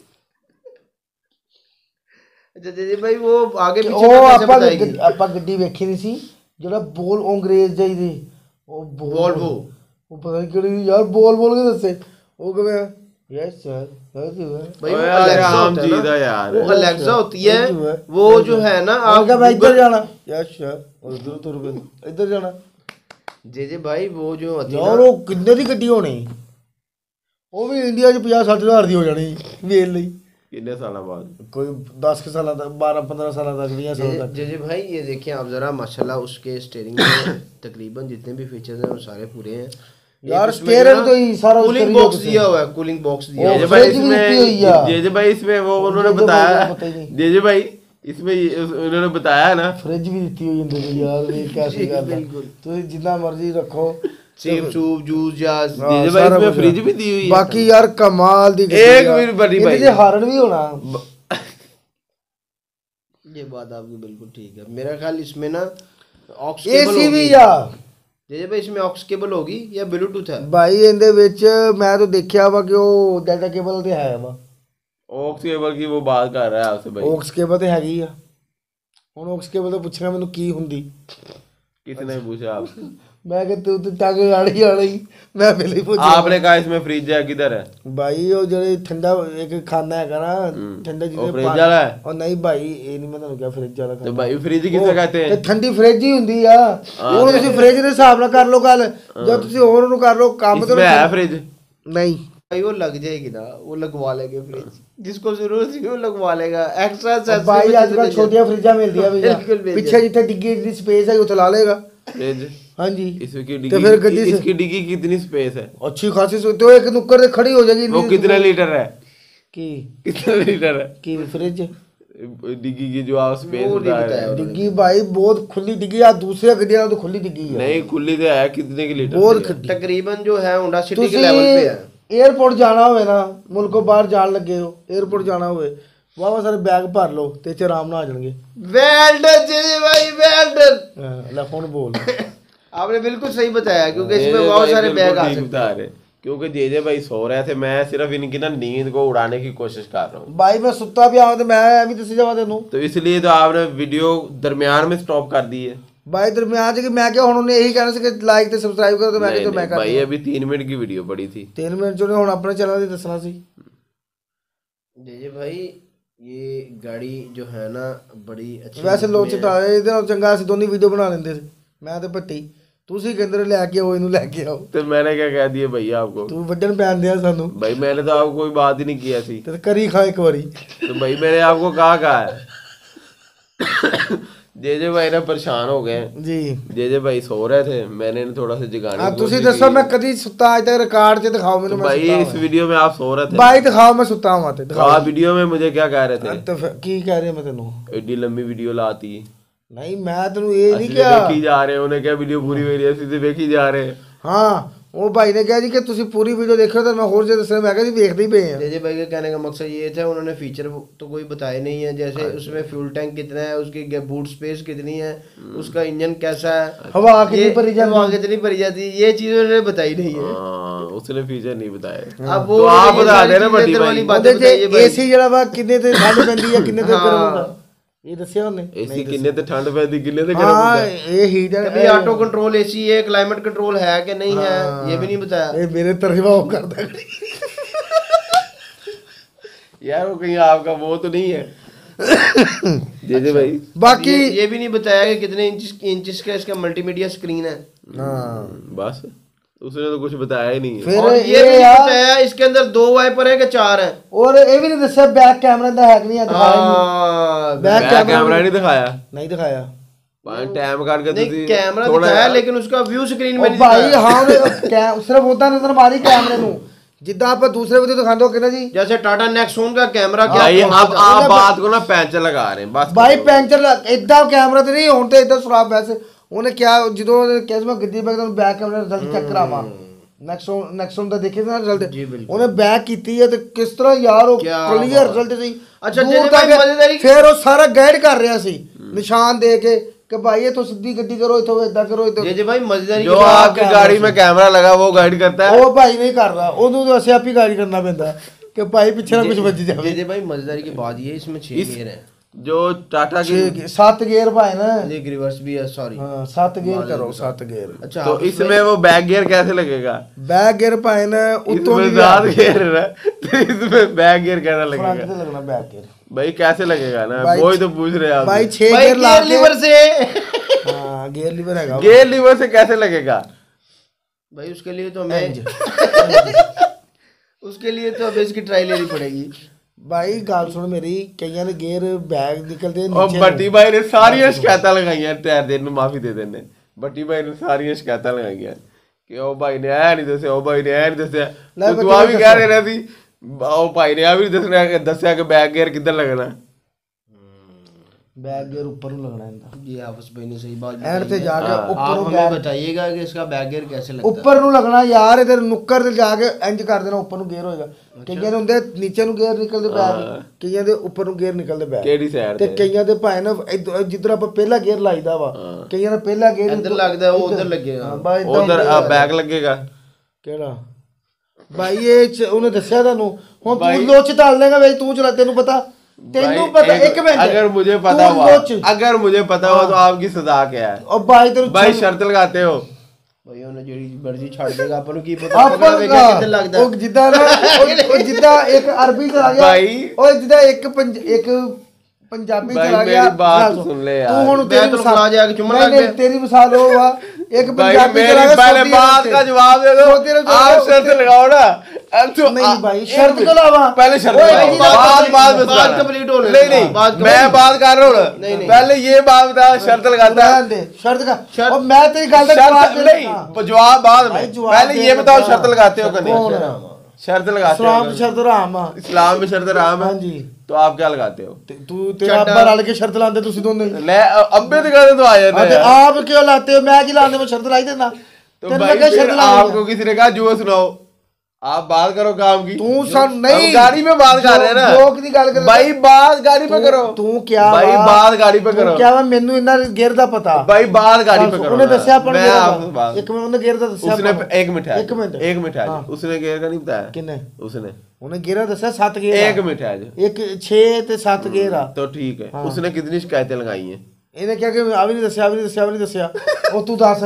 अच्छा जे जे भाई वो आगे पीछे ਉਹ कैसे ਆਪਾਂ बताएगी? ਆਪਾਂ ਗੱਡੀ ਵੇਖੀ ਨਹੀਂ ਸੀ ਜਿਹੜਾ ਬੋਲ ਅੰਗਰੇਜ਼ ਜਾਈ ਦੇ ਉਹ Volvo। ਉਹ ਪਤਾ ਨਹੀਂ ਕਿਹੜੀ ਯਾਰ ਬੋਲ ਬੋਲ ਕੇ ਦੱਸੇ ਉਹ ਕਿਵੇਂ यस सर भाई वो ओए यार, अलेक्सा हम होता है जीदा ना, यार। वो अलेक्सा होती है, वो जो है ना आप आप क्या भाई इधर Google- जाना यस सर और इधर तुर पे इधर जाना जे जे भाई वो जो होती है यार ना, ਉਹ ਕਿੰਨੇ ਦੀ ਗੱਡੀ ਹੋਣੀ ਉਹ ਵੀ ਇੰਡੀਆ 'ਚ ਪੰਜਾਹ ਸੱਠ ਹਜ਼ਾਰ ਦੀ ਹੋ ਜਾਣੀ ਵੇਚ ਲਈ कितने साल बाद? कोई दस के साल तक बारह पंद्रह साल तक बीस साल तक। जे जे भाई ये देखें आप जरा माशाल्लाह उसके स्टीयरिंग में तकरीबन जितने भी फीचर्स हैं वो सारे पूरे हैं यार स्टीयरिंग तो ही सारा कूलिंग बॉक्स दिया हुआ है, कूलिंग बॉक्स दिया ओ, हुआ जे है। भाई फ्रिज भी दिखती हुई इसमें है। जे जे भाई इसमें वो उन्होंने जे जे भाई बताया को पता ही नहीं। जे जे भाई इसमें ये- उन्होंने बताया ना। फ्रिज भी दी हुई है यार ये कैसी गल है तो जितना मर्जी रखो सेब सूप जूस या जे जे भाई सारा इसमें कुछ फ्रिज भी दी हुई है। बाकी यार कमाल दी एक मिनट बड़ी भाई। हार्न भी होना ये बात आपकी बिल्कुल ठीक है। मेरा ख्याल इसमें ना ऑक्स केबल एसी भी होगी। या जे जे भाई इसमें ऑक्स केबल होगी या ब्लूटूथ है? भाई ਇਹਦੇ ਵਿੱਚ ਮੈਂ ਤਾਂ ਦੇਖਿਆ ਵਾ ਕਿ ਉਹ ਡਾਟਾ ਕੇਬਲ ਤੇ ਹੈ ਵਾ ऑक्स केबल की वो बात कर रहा है आपसे भाई। ऑक्स केबल ਤੇ ਹੈਗੀ ਆ ਹੁਣ ऑक्स केबल ਤੋਂ ਪੁੱਛਣਾ ਮੈਨੂੰ ਕੀ ਹੁੰਦੀ किसने पूछा आपसे? ਮੈਂ ਕਿ ਤੂੰ ਤੇ ਟੱਗ ਆੜੀ ਆੜੀ ਮੈਂ ਪਹਿਲੇ ਹੀ ਪੁੱਛਿਆ आपने कहा इसमें फ्रिज है, किधर है? ਭਾਈ ਉਹ ਜਿਹੜੇ ਠੰਡਾ ਇੱਕ ਖਾਨਾ ਹੈਗਾ ਨਾ ਠੰਡਾ ਉਹ ਜਿਹਦੇ ਫਰਿੱਜ ਵਾਲਾ ਹੈ? ਉਹ ਨਹੀਂ ਭਾਈ ਇਹ ਨਹੀਂ ਮੈਂ ਤੁਹਾਨੂੰ ਕਿਹਾ ਫਰਿੱਜ ਵਾਲਾ तो ਖਾਨਾ भाई फ्रिज किसे कहते ਤੇ हैं? ਠੰਡੀ ਫਰਿੱਜ ਹੀ ਹੁੰਦੀ ਆ ਉਹ ਤੁਸੀਂ ਫਰਿੱਜ ਦੇ ਹਿਸਾਬ ਨਾਲ ਕਰ ਲਓ ਗੱਲ ਜਦ ਤੁਸੀਂ ਹੋਰ ਉਹਨੂੰ ਕਰ ਲਓ ਕੰਮ ਤੇ इसमें है फ्रिज? ਨਹੀਂ भाई वो लग जाएगी ना, वो लगवा लेंगे फ्रिज, जिसको जरूरत है वो लगवा लेगा एक्स्ट्रा। ਭਾਈ ਅੱਜ ਕੱਲ੍ਹ ਛੋਟੀਆਂ ਫਰਿੱਜਾਂ ਮਿਲਦੀਆਂ ਭਈਆ बिल्कुल मिल ਪਿੱਛੇ ਜਿੱਥੇ ਡਿੱਗੀ ਦੀ ਸਪੇਸ ਹੈ ਉੱਥੇ ਲਾ ਲੇਗਾ फ्रिज ਹਾਂਜੀ इसमें की तो फिर गड्डी डिग्गी से- इसकी डिग्गी कितनी स्पेस है? ਅੱਛੀ ਖਾਸੀ ਸੋ ਤੇ ਉਹ ਇੱਕ ਨੁੱਕਰ ਤੇ ਖੜੀ ਹੋ ਜਾਏਗੀ वो कितने लीटर है? ਕੀ कितना लीटर है ਕੀ ਫਰਿੱਜ डिग्गी की जो आप स्पेस वो नहीं बता रहे बताया हैं? ਡਿੱਗੀ ਭਾਈ ਬਹੁਤ ਖੁੱਲੀ ਡਿੱਗੀ ਆ ਦੂਸਰੇ ਗੱਡੀਆਂ ਤੋਂ ਖੁੱਲੀ ਡਿੱਗੀ ਆ नहीं खुली तो है, कितने की लीटर बहुत की है? खड्डी तकरीबन जो है होंडा सिटी के ਤੁਸੀਂ लेवल पे है। 에어ਪੋਰਟ ਜਾਣਾ ਹੋਵੇ ਨਾ ਮੁਲਕੋਂ ਬਾਹਰ ਜਾਣ ਲੱਗੇ ਹੋ 에어ਪੋਰਟ ਜਾਣਾ ਹੋਵੇ ਵਾਵਾ ਸਾਰੇ ਬੈਗ ਭਰ ਲਓ ਤੇ ਚ ਆਰਾਮ ਨਾਲ ਆ ਜਾਣਗੇ वेल डन जे जे भाई, वेल डन। ਹਾਂ, ਲੈ ਹੁਣ ਬੋਲ आपने बिल्कुल सही बताया क्योंकि ये इसमें बहुत भाई सारे बिल्कुल बैग आ ठीक सकते बता हैं। रहे, क्योंकि जे जे भाई सो रहे थे, मैं सिर्फ इनकी ना नींद को उड़ाने की कोशिश कर रहा हूँ। ਬਾਈ ਮੈਂ ਸੁੱਤਾ ਪਿਆ ਹਾਂ ਤੇ ਮੈਂ ਐਵੇਂ ਦੱਸੀ ਜਾਵਾਂ ਤੈਨੂੰ तो इसलिए तो आपने वीडियो दरमियान में स्टॉप कर दी है। ਬਾਈ ਦਰਮਿਆਨ ਚ ਕਿ ਮੈਂ ਕਿਹਾ ਹੁਣ ਉਹਨੇ ਇਹੀ ਕਹਿਣਾ ਸੀ ਕਿ ਲਾਈਕ ਤੇ ਸਬਸਕ੍ਰਾਈਬ ਕਰੋ ਤੇ ਮੈਂ नहीं, ਕਿਹਾ ਮੈਂ नहीं, ਕਰ भाई अभी तीन मिनट की वीडियो पड़ी थी। ਤਿੰਨ ਮਿੰਟ ਚ ਉਹਨੇ ਹੁਣ ਆਪਣੇ ਚੈਨਲ ਤੇ ਦੱਸਣਾ ਸੀ जे जे भाई ये गाड़ी जो है ना बड़ी अच्छी ਵੈਸੇ लुक ਲੋਕ में है। ਚਟਾ ਇਹਦੇ ਨਾਲ ਚੰਗਾ ਅਸੀਂ ਦੋਨੀ ਵੀਡੀਓ ਬਣਾ ਲੈਂਦੇ ਸੀ ਮੈਂ ਤੇ ਭੱਟੀ ਤੁਸੀਂ ਕਹਿੰਦੇ ਲੈ ਕੇ ਆਓ ਇਹਨੂੰ ਲੈ ਕੇ ਆਓ तो मैंने क्या कह दिया भैया आपको? ਤੂੰ ਵੱਡਣ ਪੈਣ ਦਿਆ ਸਾਨੂੰ भाई मैंने तो आपको कोई बात ही नहीं किया थी। ਤੇ ਕਰੀ ਖਾ ਇੱਕ ਵਾਰੀ तो भाई मैंने आपको कहा कहा है? जे जे भाई ना परेशान हो गए। ਜੀ जे जे भाई सो रहे थे, मैंने इन्हें थोड़ा सा जगाने ਆ की ਤੁਸੀਂ कोशिश ਦੱਸੋ की। ਮੈਂ ਕਦੀ ਸੁੱਤਾ ਅੱਜ ਤੱਕ ਰਿਕਾਰਡ 'ਚ ਦਿਖਾਓ तो ਮੈਨੂੰ ਮੈਂ भाई ਸੁੱਤਾ इस वीडियो में आप सो रहे थे। ਬਾਈ ਦਿਖਾਓ ਮੈਂ ਸੁੱਤਾ ਹਾਂ ਤੇ कहा वीडियो में मुझे क्या कह रहे थे? ਤੇ ਫਿਰ ਕੀ ਕਹਿ ਰਿਹਾ ਮੈਂ ਤੈਨੂੰ एडी लंबी वीडियो लाती। ਨਹੀਂ ਮੈਂ ਤੈਨੂੰ ਇਹ ਨਹੀਂ असली ਕਿਹਾ देखी जा रहे हैं, उन्हें क्या वीडियो पूरी हो रही है, सीधे देखी जा रहे हैं। ਹਾਂ ਉਹ ਭਾਈ ਨੇ ਕਿਹਾ ਜੀ ਕਿ ਤੁਸੀਂ ਪੂਰੀ ਵੀਡੀਓ ਦੇਖਿਓ ਤਾਂ ਮੈਂ ਹੋਰ ਜੇ ਦੱਸਣਾ ਮੈਂ ਕਿਹਾ ਜੀ ਵੇਖਦੇ ਹੀ ਪਏ ਆ जे जे भाई के कहने का मकसद ये था, उन्होंने फीचर तो कोई बताए नहीं है, जैसे उसमें फ्यूल टैंक कितना है, उसकी बूट स्पेस कितनी है, उसका इंजन कैसा है, हवा कितनी ये- भरी जाती हवा कितनी भरी जाती है, ये चीज़ उन्होंने बताई नहीं है। हाँ, उसने फीचर नहीं बताया। अब वो तो आप ये बता सारी देना चीज़ें बड़ी इधर भाई। वाली बातें ਉਹਦੇ बताइए ਚ भाई। ਏਸੀ ਜਿਹੜਾ ਵਾ ਕਿੰਨੇ ਤੇ ਠੰਡ ਪੈਂਦੀ ਆ ਕਿੰਨੇ ਤੇ हाँ। ਗਰਮ ਹੁੰਦਾ ਇਹ ਦੱਸਿਆ ਉਹਨੇ एसी किन्ने ते ठंड पैदी, किन्ने ते गर्म ਹਾਂ होता है? ਇਹ ਹੀਟਰ कभी ऑटो कंट्रोल एसी है, क्लाइमेट कंट्रोल है कि नहीं है, ये भी नहीं बताया। ਇਹ ਮੇਰੇ ਤਰਫਾ ਉਹ ਕਰਦਾ यार वो कहीं आपका वो तो नहीं है? जे जे भाई ਬਾਕੀ ये, ये भी नहीं बताया कि कितने इंच इंचेस का इसका मल्टीमीडिया स्क्रीन है। हाँ बस उसने तो कुछ बताया ही नहीं है। फिर और ये ये भी नहीं यार बताया इसके अंदर दो वाइपर है कि चार है। और ये भी नहीं दसा बैक कैमरा दा है कि नहीं है, दिखाया ही नहीं। हाँ, बैक बैक कैमरा कैमरा नहीं दिखाया, नहीं दिखाया। टाइम करके नहीं कैमरा दिखाया लेकिन उसका व्यू स्क्रीन में ਉਹ नहीं ਭਾਈ दिखाया। ਹਾਂ ਉਹਨੇ ਕੈ- ਸਿਰਫ ਉਦਾਂ ਨਜ਼ਰ ਮਾਰੀ ਕੈਮਰੇ ਨੂੰ ਜਿੱਦਾਂ ਆਪਾਂ ਦੂਸਰੇ ਵੀਡੀਓ ਦਿਖਾਉਂਦੇ ਹੋ ਕਿੰਨਾ ਜੀ जैसे टाटा नेक्सॉन का कैमरा क्या भाई कमाल अब था। आप बात को ना पैंचर लगा रहे हैं बस ਬਾਈ ਪੈਂਚਰ ਇਦਾਂ ਕੈਮਰਾ ਤੇ ਨਹੀਂ ਹੁਣ ਤੇ ਇਦਾਂ ਸੁਰਾਬ ਵੈਸੇ ਉਹਨੇ ਕਿਹਾ ਜਦੋਂ ਕਿਹਾ ਮੈਂ ਗੱਡੀ ਬੈਕ ਤੁਹਾਨੂੰ ਬੈਕ ਕੈਮਰਾ ਰਿਜ਼ਲਟ ਚੈੱਕ ਕਰਾਵਾਂ ਨੈਕਸਨ ਨੈਕਸਨ ਦਾ ਦੇਖੇ ਨਾ ਰਿਜ਼ਲਟ ਜੀ ਬਿਲਕੁਲ। ਉਹਨੇ ਬੈਕ ਕੀਤੀ ਹੈ ਤੇ ਕਿਸ ਤਰ੍ਹਾਂ ਯਾਰ ਉਹ ਕਿਆ ਕਲੀਅਰ ਬਾਤ। ਰਿਜ਼ਲਟ ਸੀ ਅੱਛਾ, ਦੂਰ ਜਿਹਦੇ ਤੱਕ ਭਾਈ ਮਜ਼ੇਦਾਰੀ- ਫਿਰ ਉਹ ਸਾਰਾ ਗਾਈਡ ਕਰ ਰਿਹਾ ਸੀ ਨਿਸ਼ਾਨ ਦੇ ਕੇ ਕਿ ਭਾਈ ਇਥੋਂ ਸਿੱਧੀ ਗੱਡੀ ਕਰੋ ਇਥੋਂ ਇਦਾਂ ਕਰੋ ਇਥੋਂ जे जे भाई मजेदारी जो की बात- आपकी गाड़ी में कैमरा लगा वो गाइड करता है। ਉਹ ਭਾਈ ਨਹੀਂ ਕਰਦਾ ਉਹਨੂੰ ਤਾਂ ਅਸੀਂ ਆਪ ਹੀ ਗਾਈਡ ਕਰਨਾ ਪੈਂਦਾ ਕਿ ਭਾਈ ਪਿੱਛੇ ਨਾ ਕੁਝ ਵੱਜ जे ਜਾਵੇ जे भाई मजेदारी की बात ये इसमें छह इस- गियर है, जो टाटा की ਛੇ ਸੱਤ ਗੇਅਰ ਭਾਈ ਨਾ एक रिवर्स भी है सॉरी। ਹਾਂ ਸੱਤ ਗੇਅਰ ਕਰੋ ਸੱਤ ਗੇਅਰ अच्छा तो आप इसमें वो बैक गियर कैसे लगेगा? ਬੈਕ ਗੇਅਰ ਭਾਈ ਨਾ ਉੱਤੋਂ इसमें ਦੀ सात गियर है ना, तो इसमें बैक गियर कैसा ਫਰੰਟ लगेगा ਤੇ ਲੱਗਣਾ ਬੈਕ ਗੇਅਰ भाई? कैसे लगेगा ना, भाई- वही तो पूछ रहे हैं आप। ਭਾਈ ਛੇ भाई ਗੇਅਰ ਲਾ गियर ਕੇ लीवर से ਹਾਂ ਗੇਅਰ ਲੀਵਰ ਹੈਗਾ ਵਾ। गियर लीवर से कैसे लगेगा? भाई उसके लिए तो हमें इंज। उसके लिए तो हमें इसकी ट्राई लेनी पड़ेगी। ਭਾਈ ਗੱਲ ਸੁਣ ਮੇਰੀ ਕਈਆਂ ਦੇ ਗੇਅਰ ਬੈਗ ਨਿਕਲਦੇ और ਨੀਚੇ भट्टी भाई ने सारी शिकायत लगाई हैं टायर देने ਨੂੰ माफी दे देने। भट्टी भाई ने सारी शिकायत लगाई हैं कि ਉਹ ਭਾਈ ਨੇ ਐ ਨਹੀਂ ਦੱਸਿਆ, ਉਹ ਭਾਈ ਨੇ ਐ ਨਹੀਂ ਦੱਸਿਆ। ਲੈ ਤੂੰ ਬੱਚੇ ਆ ਵੀ ਦੱਸੋ। ਕਹਿ ਰਿਹਾ ਸੀ ਉਹ ਭਾਈ ਨੇ ਆ ਵੀ ਦੱਸਣਾ ਕਿ ਦੱਸਿਆ ਕਿ ਬੈਕ ਗੇਅਰ ਕਿੱਧਰ ਲੱਗਣਾ। ਬੈਕ ਗੇਅਰ ਉੱਪਰ ਨੂੰ ਲੱਗਣਾ ਇਹਦਾ ये आपस में नहीं सही बात ਐਂਡ ਤੇ बताई ਜਾ है। ਕੇ आप ਉੱਪਰੋਂ हमें ਗੇਅਰ बताइएगा कि इसका बैक गियर कैसे लगता है। ਉੱਪਰ ਨੂੰ ਲੱਗਣਾ ਯਾਰ ਇਹਦੇ ਨੁੱਕਰ ਤੇ ਜਾ ਕੇ ਇੰਜ ਕਰ ਦੇਣਾ ਉੱਪਰ ਨੂੰ ਗੇਅਰ ਹੋਏਗਾ। ਕਈਆਂ ਦੇ ਹੁੰਦੇ ਨੀਚੇ ਨੂੰ ਗੇਅਰ ਨਿਕਲਦੇ ਬੈਗ, ਕਈਆਂ ਦੇ ਉੱਪਰ ਨੂੰ ਗੇਅਰ ਨਿਕਲਦੇ ਬੈਗ ਕਿਹੜੀ ਸਾਈਡ ਤੇ ਤੇ? ਕਈਆਂ ਦੇ ਭਾਵੇਂ ਨਾ ਇੱਧਰ- ਜਿੱਧਰ ਆਪਾਂ ਪਹਿਲਾ ਗੇਅਰ ਲਾਈਦਾ ਵਾ ਕਈਆਂ ਦਾ ਪਹਿਲਾ ਗੇਅਰ ਇੱਧਰ ਲੱਗਦਾ ਹੈ, ਉਹ ਉੱਧਰ ਲੱਗੇਗਾ। ਹਾਂ, ਬਸ ਏਦਾਂ ਉਧਰ ਹੁੰਦਾ। ਬੈਕ ਲੱਗੇਗਾ। ਕਿਹੜਾ ਭਾਈ ਇਹ ਚ- ਉਹਨੇ ਦੱਸਿਆ ਤੁਹਾਨੂੰ ਹੁਣ ਤੂੰ ਲੋਚ ਢਾਲ ਲੇਗਾ ਬਈ ਤੂੰ ਚਲਾ ਤੈਨੂੰ ਪਤਾ ਤੈਨੂੰ भाई, ਪਤਾ एक- ਇੱਕ ਮਿੰਟ अगर मुझे पता तू हुआ लोच। अगर मुझे पता हुआ तो आपकी सजा क्या है? ਉਹ ਭਾਈ ਤੈਨੂੰ भाई शर्त लगाते हो? भाई ਉਹਨੇ ਜਿਹੜੀ ਮਰਜ਼ੀ ਛੱਡ ਦੇਗਾ ਆਪਾਂ ਨੂੰ ਕੀ ਪਤਾ ਆਪਾਂ ਪਤਾ ਵੇਖਿਆ ਕਿੱਥੇ ਲੱਗਦਾ। ਉਹ ਜਿੱਦਾਂ ਨਾ ਉਹ- ਉਹ ਜਿੱਦਾਂ ਇੱਕ ਅਰਬੀ ਚਲਾ ਗਿਆ ਭਾਈ। ਉਹ ਜਿੱਦਾਂ ਇੱਕ ਪੰਜ ਇੱਕ ਪੰਜਾਬੀ ਭਾਈ, ਚਲਾ ਮੇਰੀ ਗਿਆ ਬਾਤ ਸੁਣ। ਸੁਣ ਲੈ ਯਾਰ। ਤੂੰ ਹੁਣ ਮੈਂ ਤੇਰੀ ਤੈਨੂੰ ਮਿਸਾਲ ਖਾ ਜਾ ਕੇ ਚੁੰਮਣ ਨਹੀਂ, ਲੱਗ ਨਹੀਂ, ਗਿਆ। ਤੇਰੀ ਮਿਸਾਲ ਉਹ ਵਾ ਇੱਕ भाई ਪੰਜਾਬੀ मेरी ਚਲਾ ਗਿਆ पहले सऊदी बात अरब का से। जवाब दे दो। सऊदी अरब से आप शर्त उसके- लगाओ ना। अब तो नहीं आ- भाई, एक शर्त मिनट। तो लावा। पहले शर्त ओए, लगाओ। भाई, बात बात- बात बात बताना। complete होने नहीं दो। नहीं बात complete- मैं बात कर रहा हूँ ना। नहीं, नहीं। पहले ये बात बता शर्त लगाता है। रहन दे, शर्त का शर्त- और मैं तेरी गल का जवाब शर्त दे नहीं जवाब बाद भाई, में। जवाब पहले दे ये देना। बताओ शर्त लगाते हो कि कौन नहीं? है? शर्त लगाते इस्लाम हो? की शर्त राम आ इस्लाम में शर्त राम है। हाँ जी। तो आप क्या लगाते हो? ਤੇ ਤੂੰ ਤੇਰਾ ਅੱਬਾ ਰਲ ਕੇ ਸ਼ਰਤ ਲਾਉਂਦੇ ਤੁਸੀਂ ਦੋਨੇ ਹੀ। ले अब्बे तो कहते तो आ जाते ਹਾਂ ਤੇ हैं। ਆਪ ਕਿਉਂ ਲਾਤੇ ਹੋ ਮੈਂ ਕੀ ਲਾਉਂਦੇ ਮੈਂ ਸ਼ਰਤ ਲਾਈ ਦੇਣਾ तो ਤੈਨੂੰ भाई ਲੱਗਾ फिर ਸ਼ਰਤ ਲਾ आपको किसी ने कहा जुआ सुनाओ, आप बात करो काम की। तू सन नहीं हम गाड़ी में बात कर रहे हैं ना। जोक की गल कर भाई बात गाड़ी पे करो। तू क्या भाई वा- बात गाड़ी पे ਤੂੰ करो। ਕਿਆ ਵਾ ਮੈਨੂੰ ਇਹਨਾਂ ਗੇਰ ਦਾ ਪਤਾ भाई बात गाड़ी पे करो ਉਹਨੇ ना। ਦੱਸਿਆ ਆਪਾਂ ਨੂੰ मैं ਗੇਰ आपको ਦਾ बात- ਇੱਕ ਮਿੰਟ ਉਹਨੇ ਗੇਰ ਦਾ ਦੱਸਿਆ उसने ਆਪਾਂ ਨੂੰ। एक मिनट है एक मिनट। एक मिनट है हाँ। उसने गेयर का नहीं बताया। ਕਿੰਨੇ उसने ਉਹਨੇ ਗੇਰਾ ਦੱਸਿਆ ਸੱਤ ਗੇਰ एक मिनट है ਇੱਕ ਛੇ ਤੇ ਸੱਤ ਗੇਰ ਆ तो ठीक है। उसने कितनी शिकायतें लगाई हैं? ਇਹਨੇ ਕਿਹਾ ਕਿ ਆ ਵੀ ਨਹੀਂ ਦੱਸਿਆ ਆ ਵੀ ਨਹੀਂ ਦੱਸਿਆ ਆ ਵੀ ਨਹੀਂ ਦੱਸਿਆ ਉਹ ਤੂੰ ਦੱਸ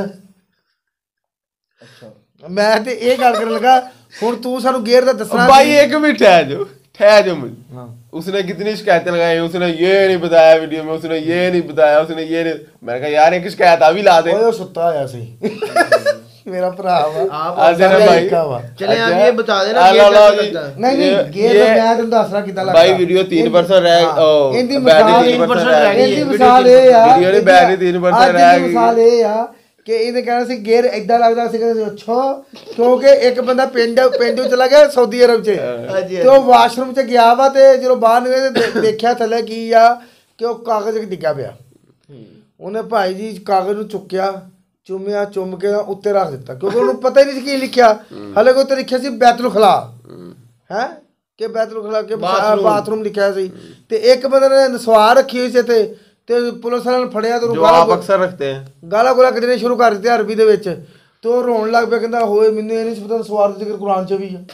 अच्छा ਮੈਂ ਤੇ ਇਹ ਗੱਲ ਕਰਨ ਲੱਗਾ ਹੁਣ ਤੂੰ ਸਾਨੂੰ ਗੇਰ ਦਾ ਦੱਸਣਾ भाई एक मिनट है जो ठहर जो मुझे। हाँ। उसने कितनी शिकायतें लगाई, उसने ये नहीं बताया वीडियो में, उसने ये नहीं बताया, उसने ये नहीं। मैंने कहा यार एक शिकायत आ भी ला दे। ਓਏ ਉਹ ਸੁੱਤਾ ਹੋਇਆ ਸੀ ਮੇਰਾ ਭਰਾ ਵਾ आप अच्छा ना भाई। लड़का वा। चले आप अच्छा। ये बता देना हाँ, गेयर लो, लो कैसे जी। लगता है। ਨਹੀਂ ਨਹੀਂ ये- ਗੇਰ ये- ਦਾ ਮੈਂ ਤੈਨੂੰ ਦੱਸਣਾ ਕਿੱਦਾਂ ਲੱਗਦਾ भाई वीडियो तीन परसेंट रह हाँ, ओ, ਇਹਦੀ बैटरी ਮਿਸਾਲ तीन परसेंट रह गई ਇਹਦੀ है। ਮਿਸਾਲ ਇਹ ਆ वीडियो ਦੀ बैटरी तीन परसेंट ਅੱਜ रह ਦੀ गई। ਮਿਸਾਲ ਇਹ ਆ ਕਿ ਇਹਨੇ ਕਹਿਣਾ ਸੀ ਗੇਰ ਇਦਾਂ ਲੱਗਦਾ ਸੀ ਕਿ ਅੱਛਾ ਕਿਉਂਕਿ ਇੱਕ ਬੰਦਾ ਪਿੰਡ ਪਿੰਡੋਂ ਚਲਾ ਗਿਆ ਸਾਊਦੀ ਅਰਬ 'ਚ ਹਾਂਜੀ, ਤੇ ਉਹ ਵਾਸ਼ਰੂਮ 'ਚ ਗਿਆ ਵਾ ਤੇ ਜਦੋਂ ਬਾਹਰ ਨਿਕਲੇ ਤੇ ਦੇ- ਦੇਖਿਆ ਥੱਲੇ ਕੀ ਆ ਕਿ ਉਹ ਕਾਗਜ਼ ਡਿੱਗਾ ਪਿਆ ਉਹਨੇ ਭਾਈ ਜੀ ਕਾਗਜ਼ ਨੂੰ ਚੁੱਕਿਆ ਚੁੰਮਿਆ ਚੁੰਮ ਕੇ ਉੱਤੇ ਰੱਖ ਦਿੱਤਾ ਕਿਉਂਕਿ ਉਹਨੂੰ ਪਤਾ ਹੀ ਨਹੀਂ ਸੀ ਕੀ ਲਿਖਿਆ ਹਲੇ ਕੋਈ ਤੇ ਲਿਖਿਆ ਸੀ ਬੈਤੁਲ ਖਲਾ ਹੈ ਕਿ ਬੈਤੁਲ ਖਲਾ ਕੇ ਬਾਥਰੂਮ। ਬਾਥਰੂਮ ਲਿਖਿਆ ਸੀ ਤੇ ਇੱਕ ਬੰਦੇ ਨੇ ਨਸਵਾਰ ਰੱਖੀ ਹੋਈ ਸੀ ਤੇ ਤੇ ਪੁਲਿਸ ਵਾਲਿਆਂ ਨੇ ਫੜਿਆ ਤੇ ਉਹਨੂੰ जो आप अक्सर रखते हैं। ਗਾਲਾਂ ਗੋਲਾ ਕੱਢਣੇ ਸ਼ੁਰੂ ਕਰ ਦਿੱਤੇ ਅਰਬੀ ਦੇ ਵਿੱਚ ਤੇ ਉਹ ਰੋਣ ਲੱਗ ਪਿਆ ਕਹਿੰਦਾ ਹੋਏ ਮੈਨੂੰ ਇਹ ਨਹੀਂ ਸੀ ਪਤਾ ਨਸਵਾਰ ਦਾ ਜ਼ਿਕਰ ਕੁਰਾਨ 'ਚ ਵੀ ਆ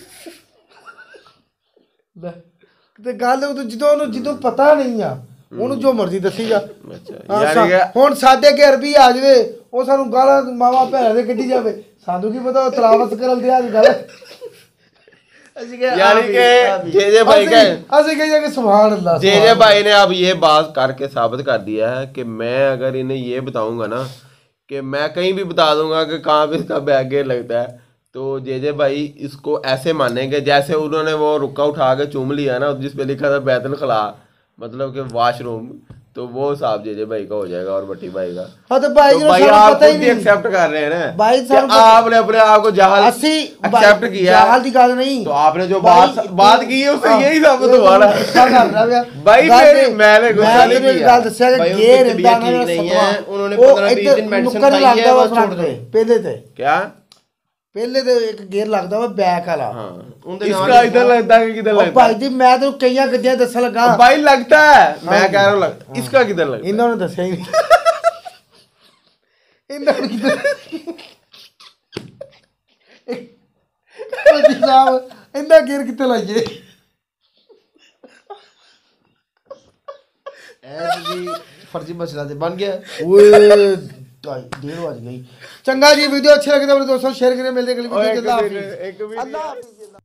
ਲੈ, ਤੇ ਗੱਲ ਉਹ ਜਦੋਂ ਉਹਨੂੰ ਜਦੋਂ ਪਤਾ ਨਹੀਂ ਆ ਉਹਨੂੰ ਜੋ ਮਰਜ਼ੀ ਦੱਸੀ ਜਾ अच्छा ਹਾਂ, यानी ਸਾ- कि ਹੁਣ ਸਾਡੇ ਅੱਗੇ ਅਰਬੀ ਆ ਜਾਵੇ ਉਹ ਸਾਨੂੰ ਗਾਲਾਂ ਮਾਵਾ ਭੈਣਾਂ ਦੇ ਕੱਢੀ ਜਾਵੇ ਸਾਨੂੰ ਕੀ ਪਤਾ ਉਹ ਤਲਾਵਤ ਕਰਨ ਦੇ ਆ ਗੱਲ ਅਸੀਂ ਕਿਹਾ यानी आप ही- कि आप ही। जे जे भाई का ਅਸੀਂ ਅਸੀਂ ਕਹੀਏ ਕਿ ਸੁਭਾਨ ਅੱਲਾह जे जे भाई ने अब ये बात करके साबित कर दिया है कि मैं अगर इन्हें ये बताऊंगा ना कि मैं कहीं भी बता दूंगा कि कहाँ पे इसका बैक गियर लगता है, तो जे जे भाई इसको ऐसे मानेंगे जैसे उन्होंने वो रुका उठा के चूम लिया ना जिस पे लिखा था बैतुल खला, मतलब कि वॉशरूम, तो वो हिसाब जे जे भाई का हो जाएगा और भट्टी भाई का। हाँ तो भाई तो जी भाई सानू आप पता ही खुद ही नहीं एक्सेप्ट कर रहे हैं ना भाई कि सानू आपने अपने आप को जाहल ਅਸੀਂ एक्सेप्ट किया है। जाहल ਦੀ ਗੱਲ नहीं तो आपने जो भाई, बात बात की है उससे हाँ, यही साबित ये हुआ ना गुस्सा कर रहा है भाई ਗੱਲ मेरे नहीं, मैंने गुस्सा मैं नहीं तेरे किया ਗੱਲ ਦੱਸਿਆ भाई कि उनकी गेर तबीयत इतना ठीक नहीं है, उन्होंने ਉਹ पंद्रह बीस ਇੱਧਰ दिन medicine ਨੁੱਕਰ ਖਾਈ ਲੱਗਦਾ है, ਵਾ बस ਫਰੰਟ छोड़ ਤੇ दो। ਪਹਿਲੇ ਤੇ क्या ਪਹਿਲੇ ਤੇ ਇੱਕ ਗੇਅਰ ਲੱਗਦਾ ਵਾ ਬੈਕ ਵਾਲਾ हाँ उनके इसका नाल इधर लगता है कि किधर ਉਹ लगता ਭਾਈ है ਜੀ ਮੈਂ ਤੈਨੂੰ ਕਈਆਂ ਗੱਡੀਆਂ ਦੱਸਣ ਲੱਗਾ भाई लगता है मैं कह रहा हूँ लग- इसका किधर लगता है ਇਹਨਾਂ ਨੂੰ ਦੱਸਿਆ ਹੀ ਨਹੀਂ ਇਹਨਾਂ ਨੂੰ ਕਿਤੇ ਜੀ ਸਾਹਿਬ ਇੰਨਾ ਗੇਅਰ ਕਿੱਥੇ ਲਾਈਏ ऐसे फर्जी मसला से बन गया। ਓਏ ਢਾਈ ਡੇਢ ਵੱਜ ਗਈ ਚੰਗਾ ਜੀ ਵੀਡੀਓ ਅੱਛੀ ਲੱਗੀ ਤਾਂ ਆਪਣੇ ਦੋਸਤਾਂ ਨੂੰ ਸ਼ੇਅਰ ਕਰਿਓ ਮਿਲਦੇ ਅਗਲੀ और ਵੀਡੀਓ एक ਚ ਅੱਲਾ मिनट, ਹਾਫਿਜ਼ एक मिनट। ਅੱਲਾ ਹਾਫਿਜ਼